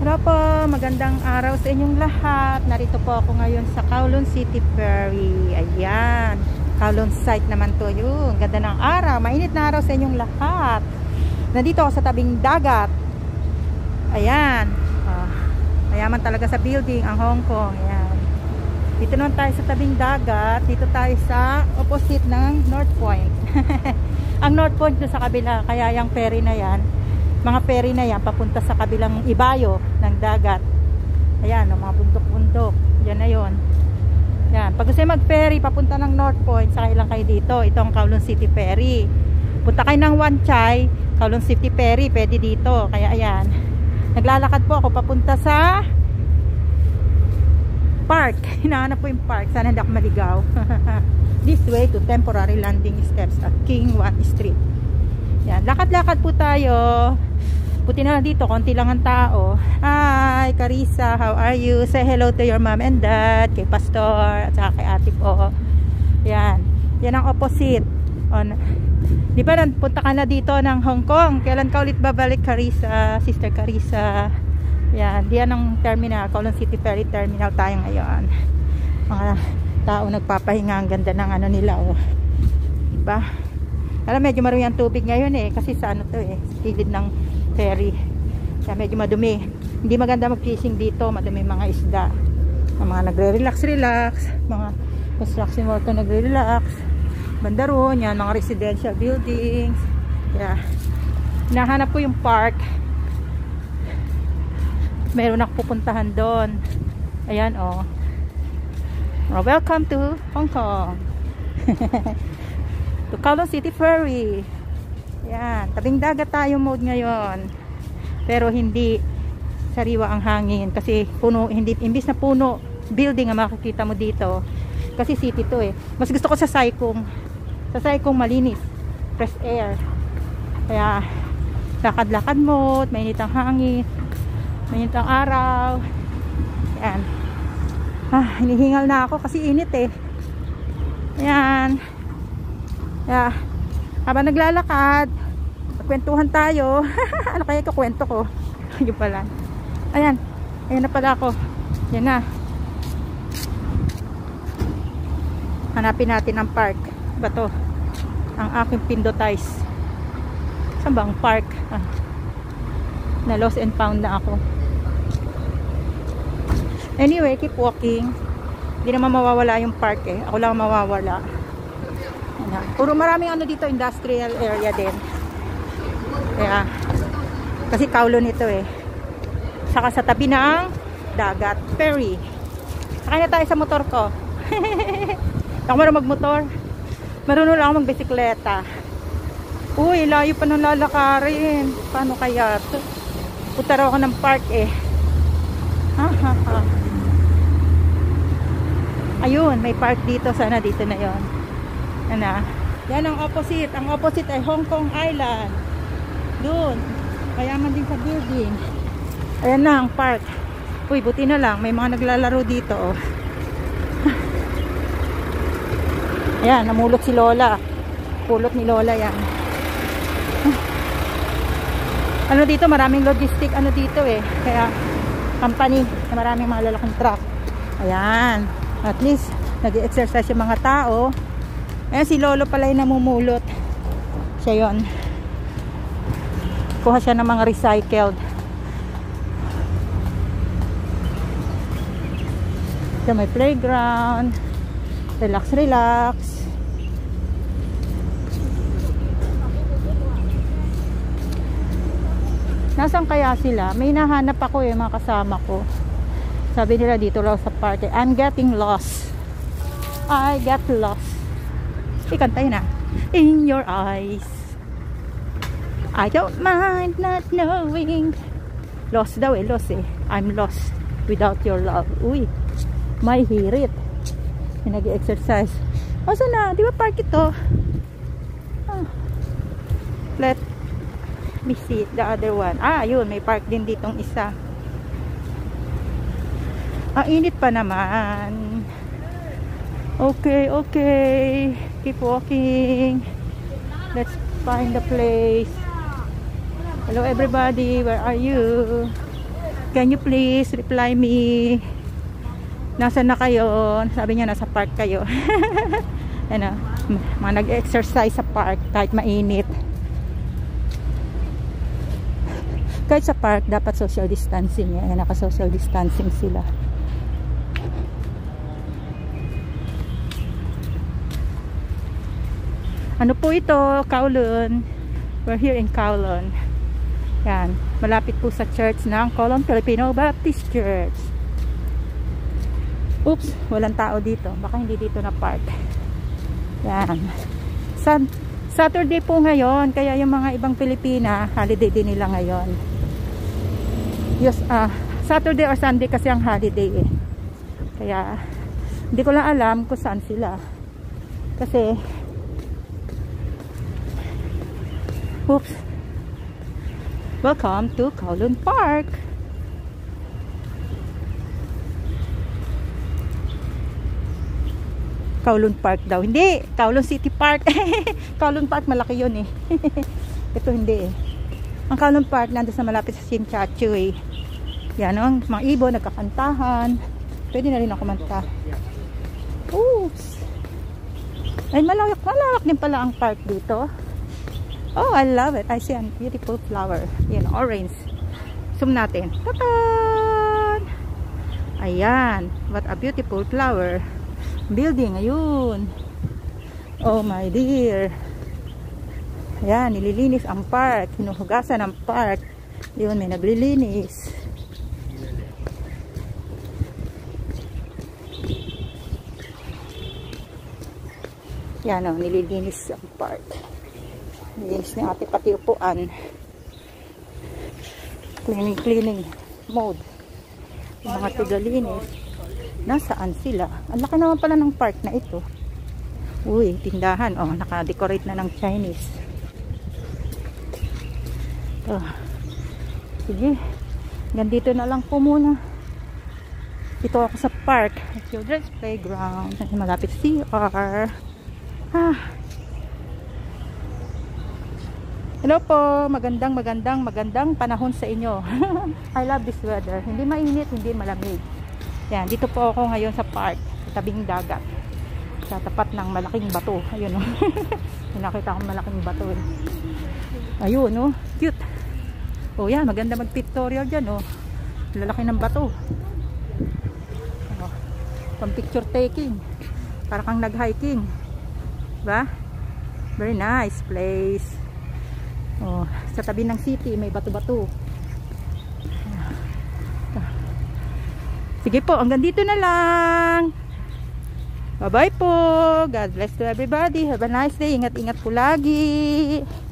Hello po, magandang araw sa inyong lahat. Narito po ako ngayon sa Kowloon City Ferry. Ayan, Kowloon site naman to yun. Ganda ng araw, mainit na araw sa inyong lahat. Nandito ako sa tabing dagat. Ayan, mayaman talaga sa building ang Hong Kong. Ayan. Dito naman tayo sa tabing dagat. Dito tayo sa opposite ng North Point. Ang North Point doon sa kabila, kaya yung ferry na yan, mga ferry na yan papunta sa kabilang ibayo ng dagat. Ayan, mga bundok-bundok. Yan na yun. Yan. Pag gusto mag ferry papunta ng North Point, sakay lang kayo dito. Ito ang Kowloon City Ferry. Punta kayo ng Wan Chai, Kowloon City Ferry, pwede dito. Kaya ayan, naglalakad po ako papunta sa park. Hinahanap po yung park. Sana hindi ako maligaw. This way to temporary landing steps at King Wan Street. Yan, lakad-lakad po tayo. Puti na lang dito, konti lang ang tao. Hi, Carissa, how are you? Say hello to your mom and dad, kay Pastor, at saka kay ate po. Yan, yan ang opposite. Di ba, punta ka na dito ng Hong Kong? Kailan ka ulit babalik, Carissa, Sister Carissa? Yan, diyan ang terminal, Kowloon City Ferry Terminal tayo ngayon. Mga tao nagpapahinga, ang ganda ng ano nila, oh. Diba? Alam, medyo marumi ang tubig ngayon eh, kasi sa ano to eh, gilid ng ferry. Kaya medyo madumi. Hindi maganda mag-fishing dito, madumi mga isda. Mga nagre-relax, mga construction worker nagre-relax. Banda roon, yan, mga residential buildings. Kaya, hinahanap ko yung park. Meron ako pupuntahan doon. Ayan, oh. Welcome to Hong Kong. To Kowloon City Ferry. Yan, tabing dagat tayo mode ngayon. Pero hindi sariwa ang hangin kasi puno, hindi imbis na puno, building ang makikita mo dito. Kasi city to eh. Mas gusto ko sa Sai Kung. Sa Sai Kung malinis, fresh air. Kaya lakad-lakad mode, mainit ang hangin, mainit ang araw. Yan. Hinihingal na ako kasi init eh. Ayan. Yeah. Habang naglalakad, kwentuhan tayo. Ano kaya ito kwento ko? Yun pala. Ayan. Ayan na pala ako. Yan na. Hanapin natin ang park. Ba to? Ang aking pindotize. Saan ba ang park? Na lost and found na ako. Anyway, keep walking. Hindi naman mawawala yung park eh. Ako lang mawawala. Puro maraming ano dito, industrial area din. Kaya, kasi Kowloon ito eh. Saka sa tabi ng dagat, ferry. Sakay na tayo sa motor ko. Ako marunong magmotor. Marunong lang ako magbisikleta. Uy, layo pa nung lalakarin. Paano kaya? Punta raw ako ng park eh. Ayun, may park dito. Sana dito na yon. Ano? Yan ang opposite. Ang opposite ay Hong Kong Island. Doon. Mayaman din sa building. Ayan na ang park. Uy, buti na lang. May mga naglalaro dito. Oh. Ayan, namulot si Lola. Pulot ni Lola yan. Ano dito? Maraming logistic ano dito eh. Kaya company na maraming mga lalaking truck. Ayan. At least nag-exercise yung mga tao. Ayan, si Lolo pala yung namumulot. Siya yun. Kuha siya ng mga recycled. So, may playground. Relax, relax. Nasaan kaya sila? May nahanap ako eh, mga kasama ko. Sabi nila dito raw sa park. I'm getting lost. I get lost. Ikantay na. In your eyes, I don't mind not knowing. Lost daw eh, lost eh. I'm lost without your love. Uy, may hirit. May nag-exercise. O na, di ba park ito? Let me see the other one. Yun, may park din ditong isa. Init pa naman. Okay, okay. Keep walking. Let's find the place. Hello everybody, where are you? Can you please reply me? Nasaan na kayo? Sabi niya nasa park kayo. Ano, mga nag-exercise sa park kahit mainit. Kahit sa park dapat social distancing. Ayan, naka-social distancing sila. Ano po ito? Kowloon. We're here in Kowloon. Yan, malapit po sa church ng Kowloon Filipino Baptist Church. Oops, walang tao dito. Baka hindi dito na park. Yan. Saturday po ngayon, kaya yung mga ibang Pilipina, holiday din nila ngayon. Yes, Saturday or Sunday kasi ang holiday eh. Kaya hindi ko lang alam kung saan sila. Kasi oops. Welcome to Kowloon Park. Kowloon Park daw. Hindi, Kowloon City Park. Kowloon Park malaki 'yun eh. Ito hindi eh. Ang Kowloon Park nandun sa malapit sa Sinchachu eh. Yan ang mga ibon nagkakantahan. Pwede na rin ako kumanta. Oops. Ay malawak din pala ang park dito. Oh, I love it. I see a beautiful flower. Yan, orange. Zoom natin. Tataan! Ayan. What a beautiful flower. Building. Ayun. Oh my dear. Ayan, nililinis ang park. Hinuhugasan ang park. Yun, may naglilinis. Yan o, nililinis ang park. Nilinis ni ate pati upuan. Cleaning mode. Yung mga tigalinis. Nasaan sila? Ang laki naman pala ng park na ito. Uy, tindahan. Oh, naka-decorate na ng Chinese. Oh. Sige. Gandito na lang po muna. Dito ako sa park. Children's playground. Malapit CR. Hello po, magandang panahon sa inyo. I love this weather. Hindi mainit, hindi malamig. Yan, dito po ako ngayon sa park, sa tabing dagat. Sa tapat ng malaking bato. Ayun oh. Nakita ko malaking bato. Ayun oh, cute. Oh yan, maganda mag-pictorial diyan oh. Lalaki ng bato. Oh, pang picture taking. Para kang nag-hiking. Diba? Very nice place. Oh, sa tabi ng city may bato-bato. Sige po, hanggang dito na lang. Bye-bye po. God bless to everybody. Have a nice day. Ingat-ingat po lagi.